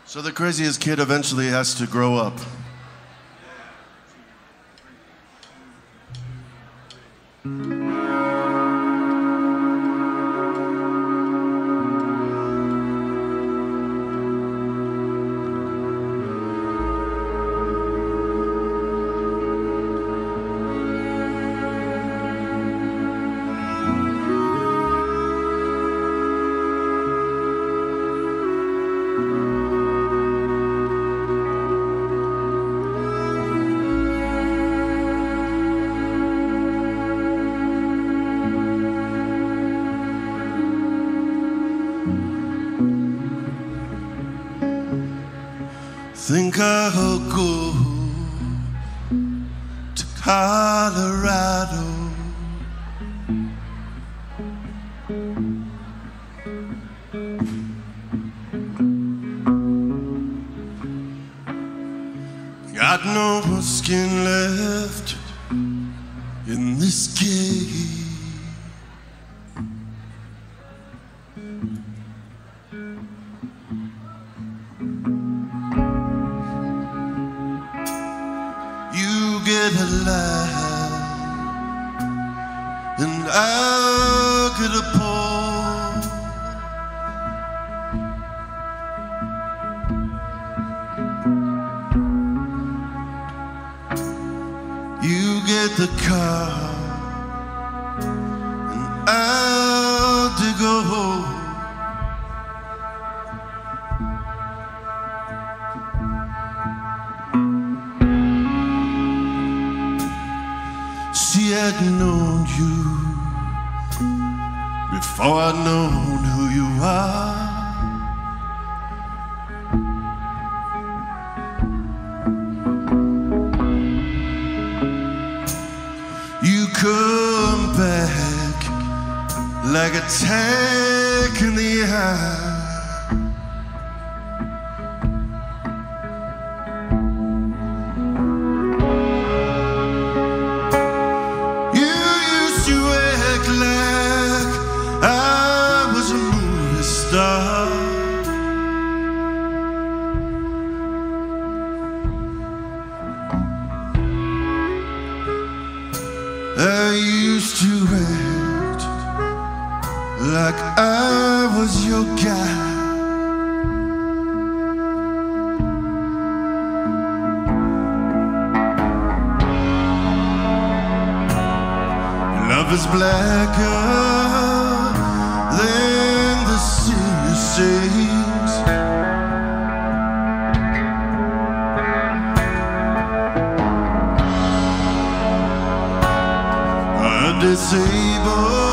So the craziest kid eventually has to grow up. Think I'll go to Colorado. Got no skin left in this cave. Get alive and I'll get a pole. You get the car and I'll dig a hole. See, I'd known you before I'd known who you are. You come back like a tank in the eye. I used to act like I was your guy. Love is blacker than the sea sings. A disabled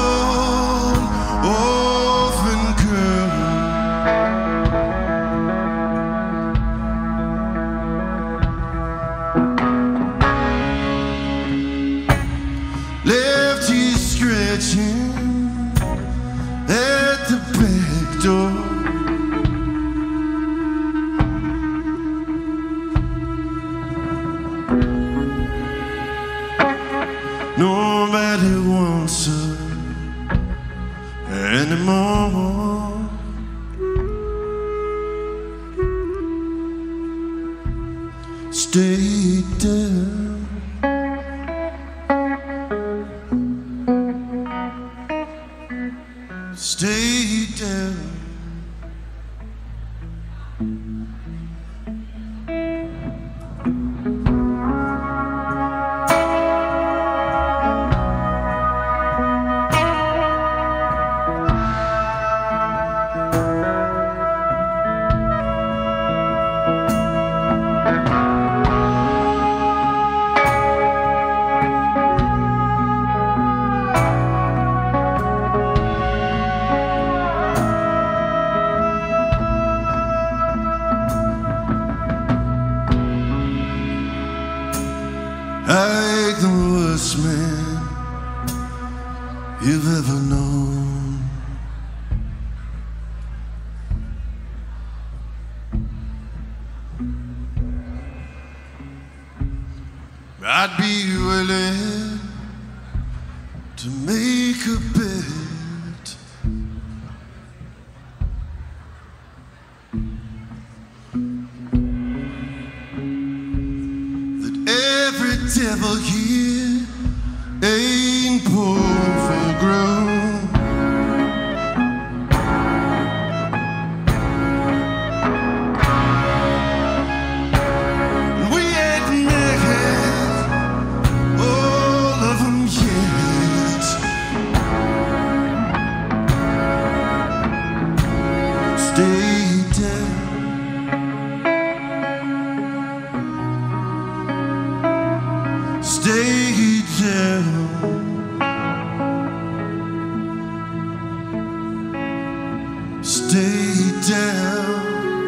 orphan girl. Left you scratching at the back door. Nobody wants her anymore. Stay down. Stay down. I ain't the worst man you've ever known. I'd be willing to make a bet devil here ain't poor for grown. We ain't make it, all of them yet. Stay down. Stay down. Stay down.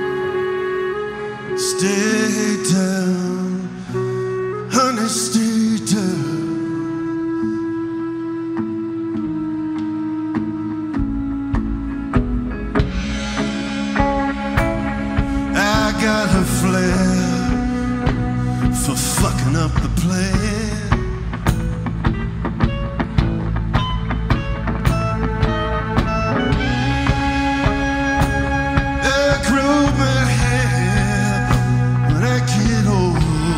Stay down. Honey, stay down. I got a flair for fucking up the plan. I grow my hair when I get old.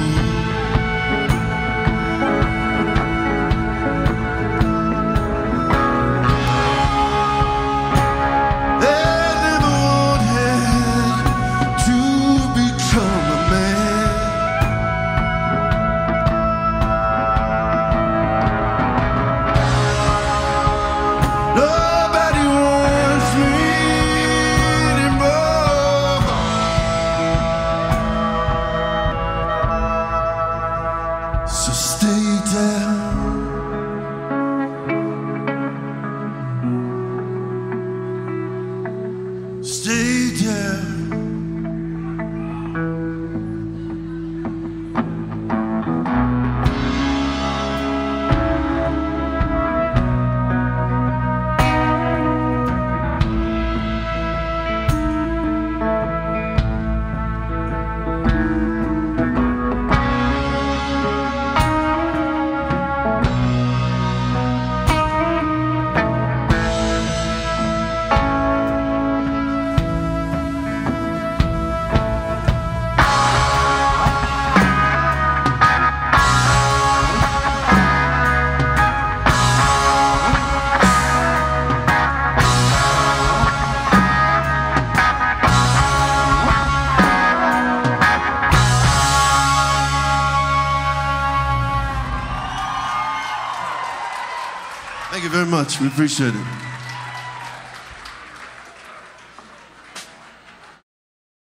I never wanted to become a man. Nobody wants me anymore. So stay down. Stay down. Thank you very much. We appreciate it.